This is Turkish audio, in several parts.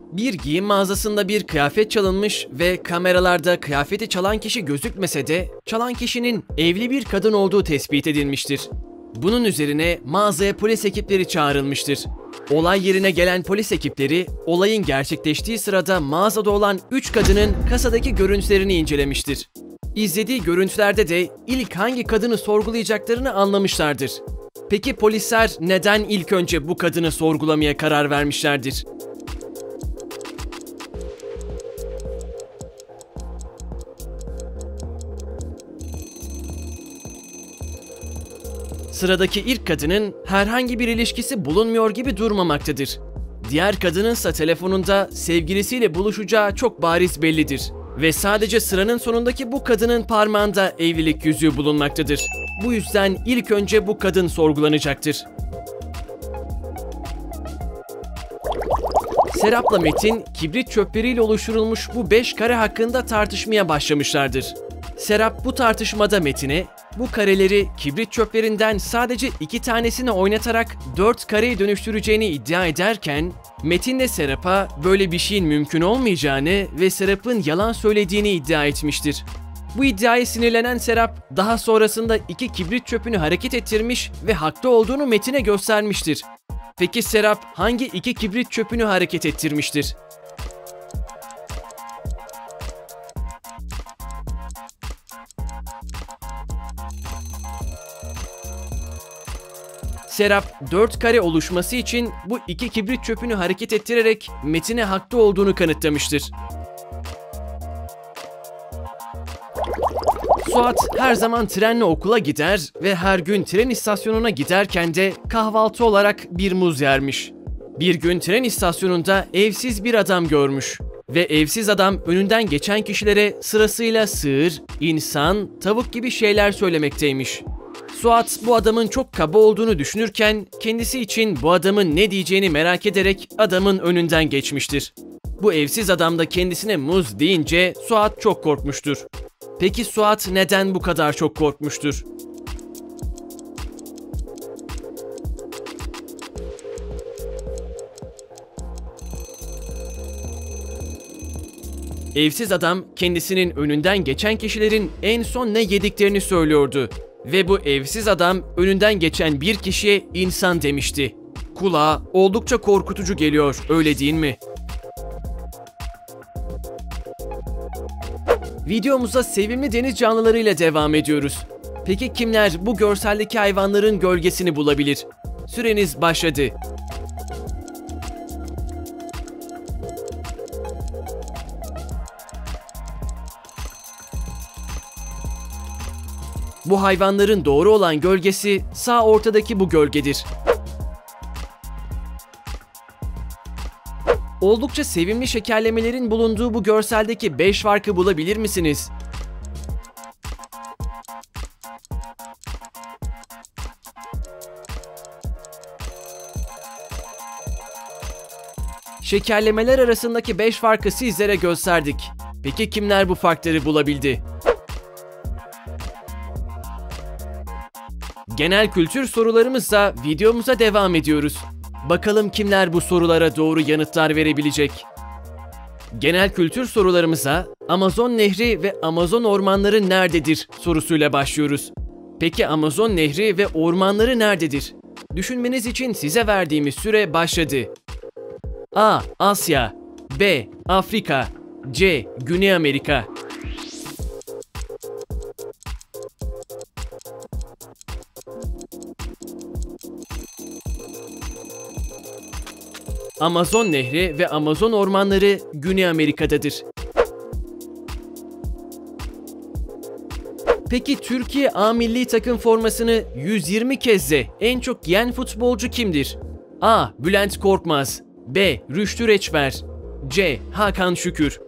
Bir giyim mağazasında bir kıyafet çalınmış ve kameralarda kıyafeti çalan kişi gözükmese de çalan kişinin evli bir kadın olduğu tespit edilmiştir. Bunun üzerine mağazaya polis ekipleri çağrılmıştır. Olay yerine gelen polis ekipleri olayın gerçekleştiği sırada mağazada olan 3 kadının kasadaki görüntülerini incelemiştir. İzlediği görüntülerde de ilk hangi kadını sorgulayacaklarını anlamışlardır. Peki polisler neden ilk önce bu kadını sorgulamaya karar vermişlerdir? Sıradaki ilk kadının herhangi bir ilişkisi bulunmuyor gibi durmamaktadır. Diğer kadınınsa telefonunda sevgilisiyle buluşacağı çok bariz bellidir. Ve sadece sıranın sonundaki bu kadının parmağında evlilik yüzüğü bulunmaktadır. Bu yüzden ilk önce bu kadın sorgulanacaktır. Serap'la Metin, kibrit çöpleriyle oluşturulmuş bu 5 kare hakkında tartışmaya başlamışlardır. Serap bu tartışmada Metin'e, bu kareleri kibrit çöplerinden sadece 2 tanesini oynatarak 4 kareye dönüştüreceğini iddia ederken, Metin de Serap'a böyle bir şeyin mümkün olmayacağını ve Serap'ın yalan söylediğini iddia etmiştir. Bu iddiaya sinirlenen Serap, daha sonrasında 2 kibrit çöpünü hareket ettirmiş ve haklı olduğunu Metin'e göstermiştir. Peki Serap hangi 2 kibrit çöpünü hareket ettirmiştir? Serap 4 kare oluşması için bu 2 kibrit çöpünü hareket ettirerek Metin'e haklı olduğunu kanıtlamıştır. Suat her zaman trenle okula gider ve her gün tren istasyonuna giderken de kahvaltı olarak bir muz yermiş. Bir gün tren istasyonunda evsiz bir adam görmüş ve evsiz adam önünden geçen kişilere sırasıyla sığır, insan, tavuk gibi şeyler söylemekteymiş. Suat bu adamın çok kaba olduğunu düşünürken kendisi için bu adamın ne diyeceğini merak ederek adamın önünden geçmiştir. Bu evsiz adam da kendisine muz deyince Suat çok korkmuştur. Peki Suat neden bu kadar çok korkmuştur? Evsiz adam kendisinin önünden geçen kişilerin en son ne yediklerini söylüyordu. Ve bu evsiz adam önünden geçen bir kişiye insan demişti. Kulağa oldukça korkutucu geliyor, öyle değil mi? Videomuza sevimli deniz canlılarıyla devam ediyoruz. Peki kimler bu görseldeki hayvanların gölgesini bulabilir? Süreniz başladı. Bu hayvanların doğru olan gölgesi sağ ortadaki bu gölgedir. Oldukça sevimli şekerlemelerin bulunduğu bu görseldeki 5 farkı bulabilir misiniz? Şekerlemeler arasındaki 5 farkı sizlere gösterdik. Peki kimler bu farkları bulabildi? Genel kültür sorularımızla videomuza devam ediyoruz. Bakalım kimler bu sorulara doğru yanıtlar verebilecek? Genel kültür sorularımıza Amazon Nehri ve Amazon ormanları nerededir sorusuyla başlıyoruz. Peki Amazon Nehri ve ormanları nerededir? Düşünmeniz için size verdiğimiz süre başladı. A. Asya, B. Afrika, C. Güney Amerika. Amazon Nehri ve Amazon ormanları Güney Amerika'dadır. Peki Türkiye A milli takım formasını 120 kezde en çok giyen futbolcu kimdir? A. Bülent Korkmaz, B. Rüştü Reçber, C. Hakan Şükür.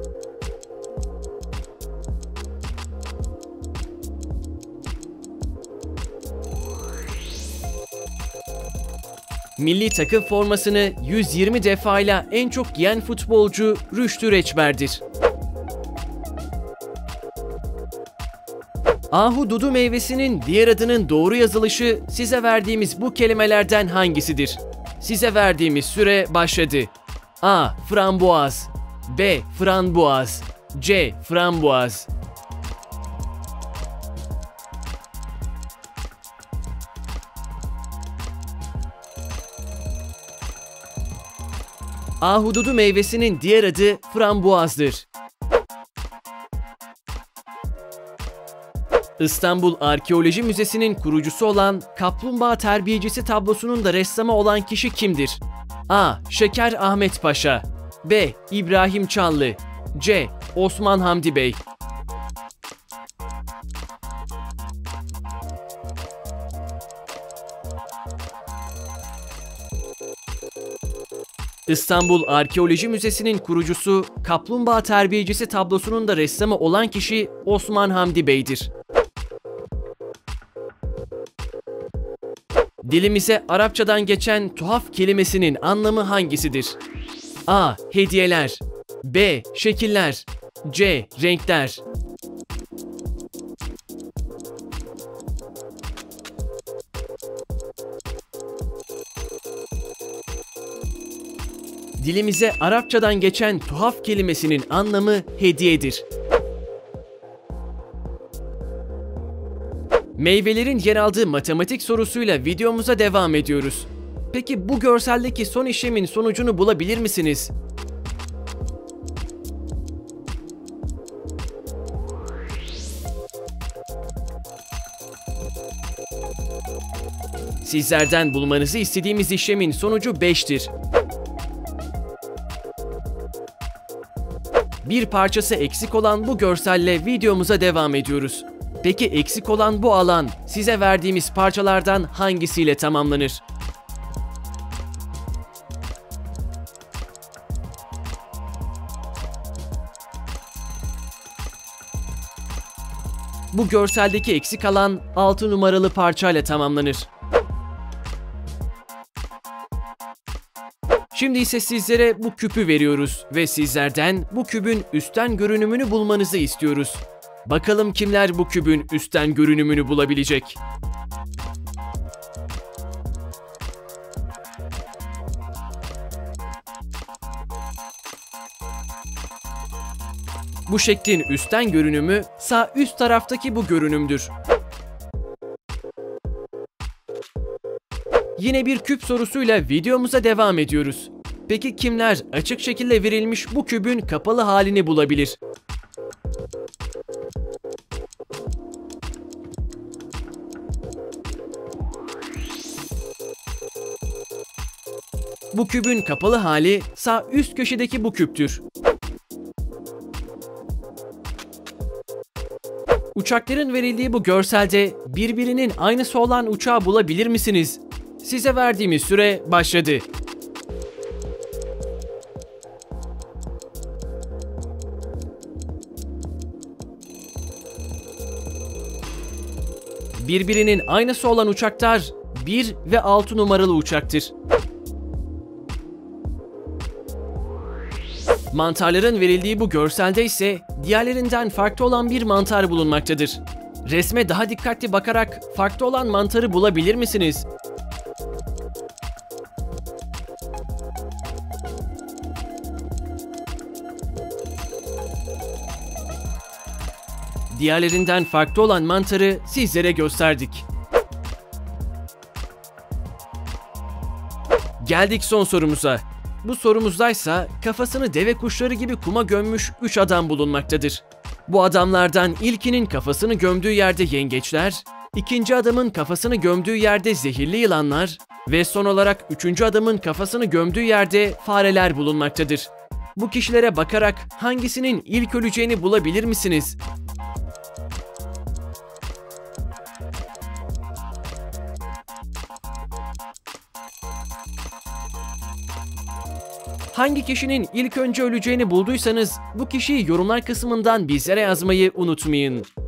Milli takım formasını 120 defayla en çok giyen futbolcu Rüştü Reçber'dir. Ahududu meyvesinin diğer adının doğru yazılışı size verdiğimiz bu kelimelerden hangisidir? Size verdiğimiz süre başladı. A. Frambuaz, B. Frambuaz, C. Frambuaz. Ahududu meyvesinin diğer adı frambuazdır. İstanbul Arkeoloji Müzesi'nin kurucusu olan Kaplumbağa Terbiyecisi tablosunun da ressamı olan kişi kimdir? A. Şeker Ahmet Paşa, B. İbrahim Çallı, C. Osman Hamdi Bey. İstanbul Arkeoloji Müzesi'nin kurucusu, Kaplumbağa Terbiyecisi tablosunun da ressamı olan kişi Osman Hamdi Bey'dir. Dilimize Arapçadan geçen tuhaf kelimesinin anlamı hangisidir? A. Hediyeler, B. Şekiller, C. Renkler. Dilimize Arapçadan geçen tuhaf kelimesinin anlamı hediyedir. Meyvelerin yer aldığı matematik sorusuyla videomuza devam ediyoruz. Peki bu görseldeki son işlemin sonucunu bulabilir misiniz? Sizlerden bulmanızı istediğimiz işlemin sonucu 5'tir. Bir parçası eksik olan bu görselle videomuza devam ediyoruz. Peki eksik olan bu alan size verdiğimiz parçalardan hangisiyle tamamlanır? Bu görseldeki eksik alan 6 numaralı parçayla tamamlanır. Şimdi ise sizlere bu küpü veriyoruz ve sizlerden bu kübün üstten görünümünü bulmanızı istiyoruz. Bakalım kimler bu kübün üstten görünümünü bulabilecek? Bu şeklin üstten görünümü sağ üst taraftaki bu görünümdür. Yine bir küp sorusuyla videomuza devam ediyoruz. Peki kimler açık şekilde verilmiş bu kübün kapalı halini bulabilir? Bu kübün kapalı hali sağ üst köşedeki bu küptür. Uçakların verildiği bu görselde birbirinin aynısı olan uçağı bulabilir misiniz? Size verdiğimiz süre başladı. Birbirinin aynısı olan uçaklar 1 ve 6 numaralı uçaktır. Mantarların verildiği bu görselde ise diğerlerinden farklı olan bir mantar bulunmaktadır. Resme daha dikkatli bakarak farklı olan mantarı bulabilir misiniz? Diğerlerinden farklı olan mantarı sizlere gösterdik. Geldik son sorumuza. Bu sorumuzdaysa kafasını deve kuşları gibi kuma gömmüş 3 adam bulunmaktadır. Bu adamlardan ilkinin kafasını gömdüğü yerde yengeçler, ikinci adamın kafasını gömdüğü yerde zehirli yılanlar ve son olarak üçüncü adamın kafasını gömdüğü yerde fareler bulunmaktadır. Bu kişilere bakarak hangisinin ilk öleceğini bulabilir misiniz? Hangi kişinin ilk önce öleceğini bulduysanız bu kişiyi yorumlar kısmından bizlere yazmayı unutmayın.